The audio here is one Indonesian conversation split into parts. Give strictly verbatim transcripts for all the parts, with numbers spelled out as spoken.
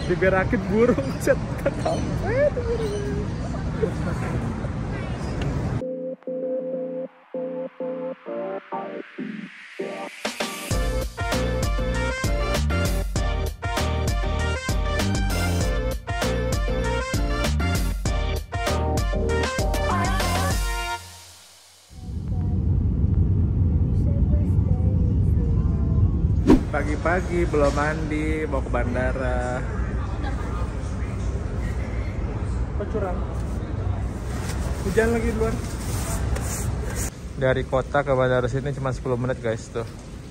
Diberakin burung, set ketau. Pagi-pagi belum mandi, mau ke bandara. Kok curang? Hujan lagi di luar. Dari kota ke bandara sini cuma sepuluh menit guys tuh.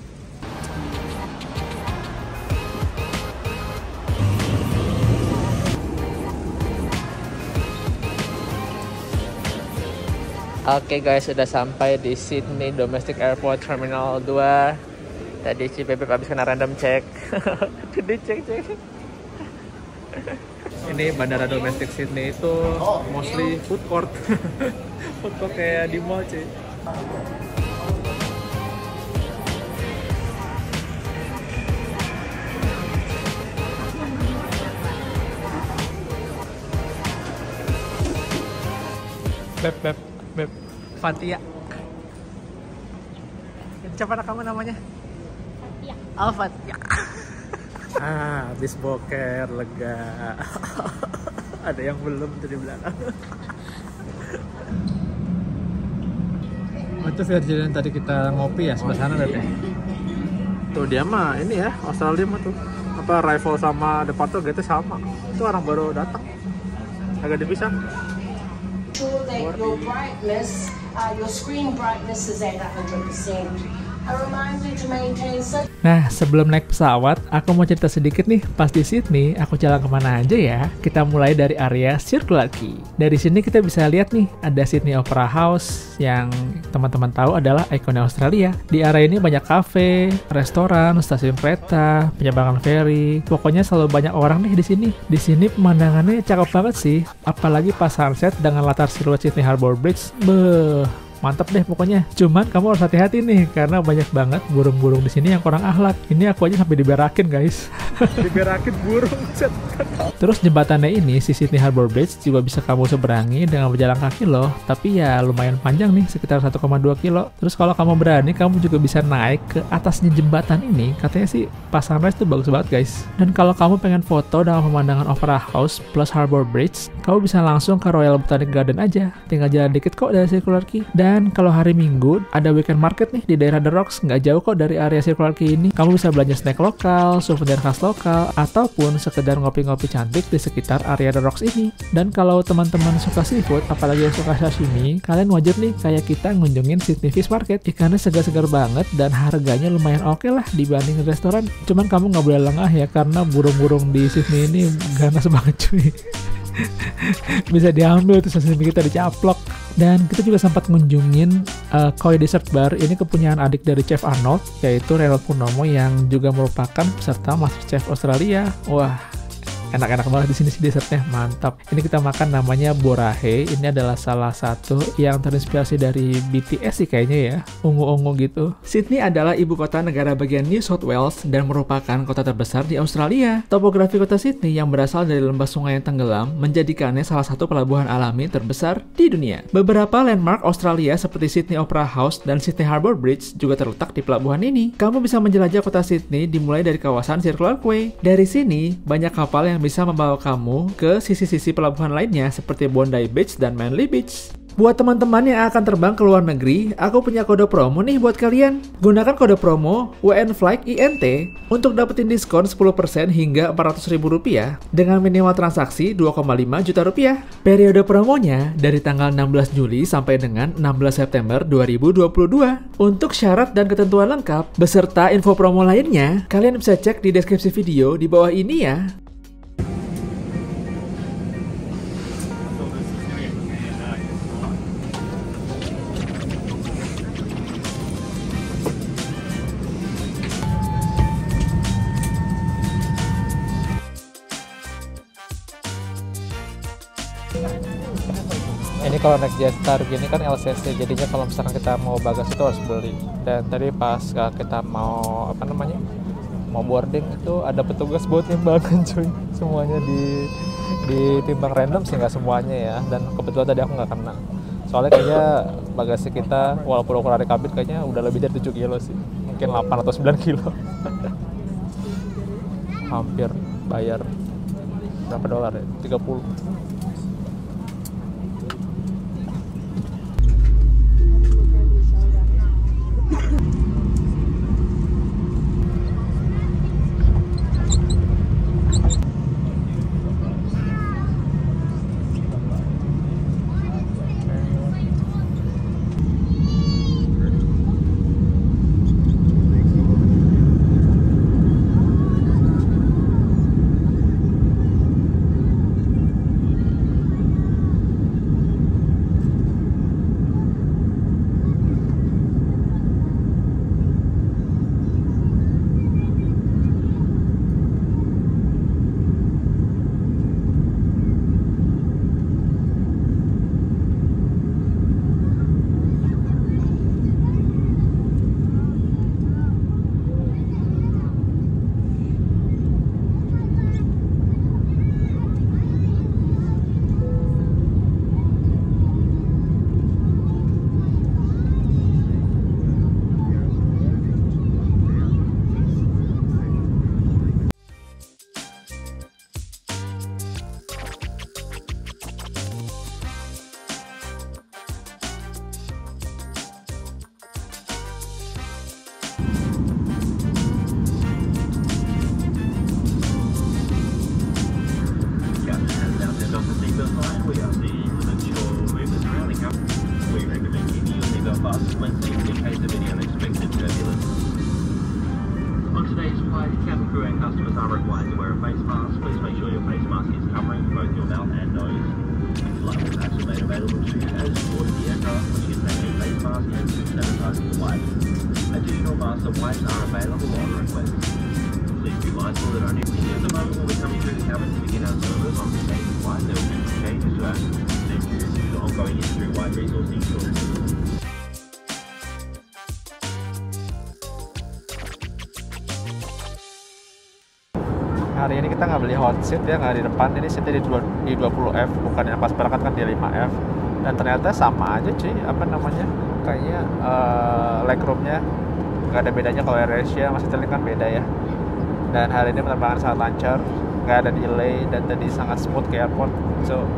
Oke guys, sudah sampai di Sydney Domestic Airport Terminal dua. Tadi si Bebek habis kena random check. Jadi cek-cek. Ini bandara domestik Sydney itu mostly food court. Food court kayak di mall cuy. Beb, Beb, Beb, Fatia. Siapa kamu namanya? Alfat ya. Ah, habis boker lega. Ada yang belum tuh di belakang. Itu Virgin tadi kita ngopi ya sebelah sana berarti. Tuh dia mah ini ya Australia mah tuh apa rival sama Departure gitu sama. Itu orang baru datang. Agak dipisah. Your brightness, uh, your screen brightness is at one hundred percent. Nah, sebelum naik pesawat, aku mau cerita sedikit nih. Pas di Sydney, aku jalan kemana aja ya. Kita mulai dari area Circular Quay. Dari sini kita bisa lihat nih, ada Sydney Opera House yang teman-teman tahu adalah ikonnya Australia. Di area ini banyak kafe, restoran, stasiun kereta, penyeberangan ferry. Pokoknya selalu banyak orang nih di sini. Di sini pemandangannya cakep banget sih, apalagi pas sunset dengan latar siluet Sydney Harbour Bridge. Beuh. Mantap deh pokoknya. Cuman kamu harus hati-hati nih karena banyak banget burung-burung di sini yang kurang akhlak. Ini aku aja sampai diberakin guys. Diberakin burung. Terus jembatannya ini, si Sydney Harbour Bridge juga bisa kamu seberangi dengan berjalan kaki loh. Tapi ya lumayan panjang nih, sekitar satu koma dua kilo. Terus kalau kamu berani, kamu juga bisa naik ke atasnya jembatan ini. Katanya sih pas sunrise tuh bagus banget guys. Dan kalau kamu pengen foto dengan pemandangan Opera House plus Harbour Bridge, kamu bisa langsung ke Royal Botanic Garden aja. Tinggal jalan dikit kok dari Circular Quay. Dan kalau hari Minggu ada weekend market nih di daerah The Rocks, nggak jauh kok dari area Circular Quay ini. Kamu bisa belanja snack lokal, souvenir khas lokal, ataupun sekedar ngopi-ngopi cantik di sekitar area The Rocks ini. Dan kalau teman-teman suka seafood, apalagi yang suka sashimi, kalian wajib nih kayak kita ngunjungin Sydney Fish Market. Ikannya segar-segar banget dan harganya lumayan oke lah dibanding restoran. Cuman kamu nggak boleh lengah ya karena burung-burung di Sydney ini ganas banget cuy. Bisa diambil tuh sashimi kita dicaplok. Dan kita juga sempat ngunjungin uh, Koi Dessert Bar. Ini kepunyaan adik dari Chef Arnold, yaitu Reynold Purnomo yang juga merupakan peserta MasterChef Australia. Wah, enak-enak banget di sini sih dessertnya, mantap. Ini kita makan namanya Borahe. Ini adalah salah satu yang terinspirasi dari B T S sih kayaknya ya, ungu-ungu gitu. Sydney adalah ibu kota negara bagian New South Wales dan merupakan kota terbesar di Australia. Topografi kota Sydney yang berasal dari lembah sungai yang tenggelam menjadikannya salah satu pelabuhan alami terbesar di dunia. Beberapa landmark Australia seperti Sydney Opera House dan Sydney Harbour Bridge juga terletak di pelabuhan ini. Kamu bisa menjelajah kota Sydney dimulai dari kawasan Circular Quay. Dari sini banyak kapal yang bisa membawa kamu ke sisi-sisi pelabuhan lainnya seperti Bondi Beach dan Manly Beach. Buat teman-teman yang akan terbang ke luar negeri, aku punya kode promo nih buat kalian. Gunakan kode promo W N Flight I N T untuk dapetin diskon sepuluh persen hingga empat ratus ribu rupiah dengan minimal transaksi dua koma lima juta rupiah. Periode promonya dari tanggal enam belas Juli sampai dengan enam belas September dua ribu dua puluh dua. Untuk syarat dan ketentuan lengkap beserta info promo lainnya, kalian bisa cek di deskripsi video di bawah ini ya. Ini kalau naik Jetstar gini kan L C C, jadinya kalau misalkan kita mau bagas itu harus beli. Dan tadi pas kita mau apa namanya mau boarding itu ada petugas buat timbangan cuy. Semuanya di ditimbang random sih, nggak semuanya ya. Dan kebetulan tadi aku nggak kena. Soalnya kayaknya bagasi kita walaupun ukuran dari kabin kayaknya udah lebih dari tujuh kilo sih. Mungkin delapan atau sembilan kilo. Hampir bayar berapa dolar ya? tiga puluh. Hari ini kita nggak beli hot seat ya, nggak di depan, ini seatnya di dua puluh F, bukannya pas berangkat kan di lima F. Dan ternyata sama aja cuy, apa namanya, kayaknya uh, legroomnya nggak ada bedanya. Kalau AirAsia masih Citylink kan beda ya. Dan hari ini penerbangan sangat lancar, nggak ada delay, dan tadi sangat smooth ke airport. So,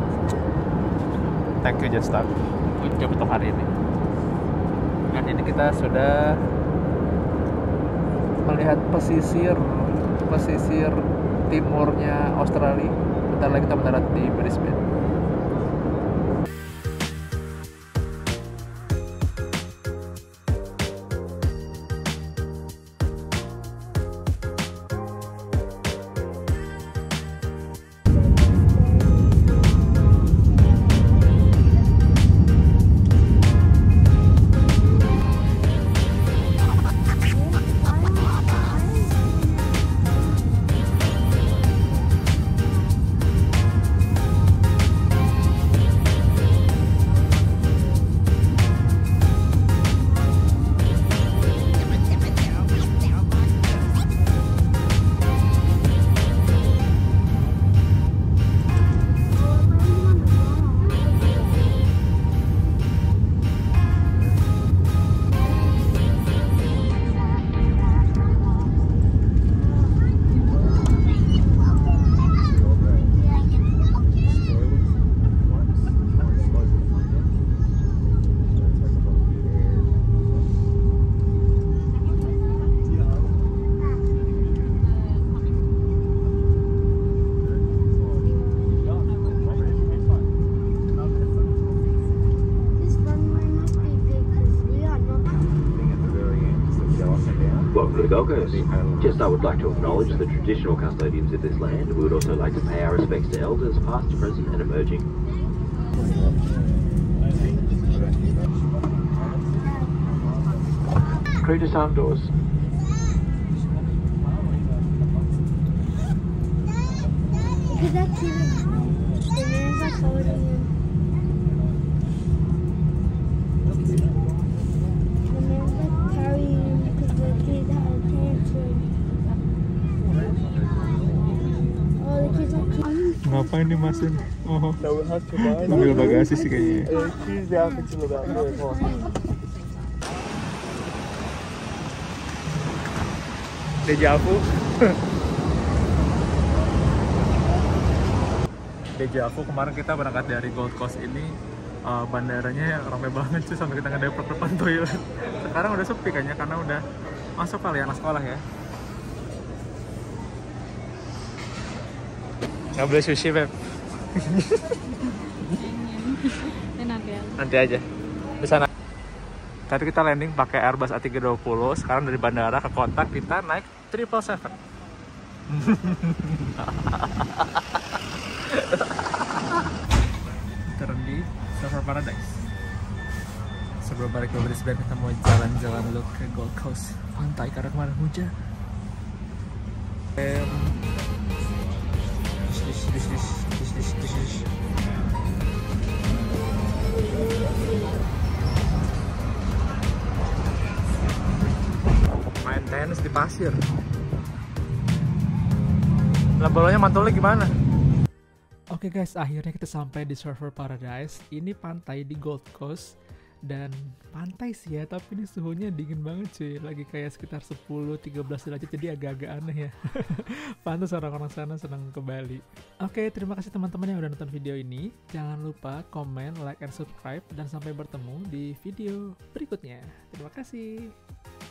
thank you Jetstar, good job untuk hari ini. Dan ini kita sudah melihat pesisir pesisir timurnya Australia. Bentar lagi kita mendarat di Brisbane. Gold Coast. Just I would like to acknowledge the traditional custodians of this land. We would also like to pay our respects to elders, past, present and emerging. Credit arm doors. Because that's Ngapain nih Mas ini? Oh, mobil bagasi sih kayaknya. Dejavu. Dejavu, kemarin kita berangkat dari Gold Coast ini, uh, bandaranya ramai banget sih sampai kita ngedepok depan toilet. Sekarang udah sepi kayaknya karena udah masuk kali anak sekolah ya. Nggak boleh sushi, Beb. Enak ya. Nanti aja. Di sana. Tadi kita landing pakai Airbus A tiga dua nol. Sekarang dari bandara ke kota kita naik triple seven. Turun di Surfer Paradise. Sebelum balik ke Brisbane kita mau jalan-jalan dulu ke Gold Coast pantai karena kemarin hujan. Um, this, this, this, this, this, this, this. Main tenis di pasir. Lah bolanya mantulnya gimana? Oke guys, akhirnya kita sampai di Surfer Paradise. Ini pantai di Gold Coast. Dan pantai sih ya, tapi ini suhunya dingin banget cuy. Lagi kayak sekitar sepuluh sampai tiga belas derajat, jadi agak-agak aneh ya. Pantas orang-orang sana senang ke Bali. Oke, terima kasih teman-teman yang udah nonton video ini. Jangan lupa komen, like, and subscribe. Dan sampai bertemu di video berikutnya. Terima kasih.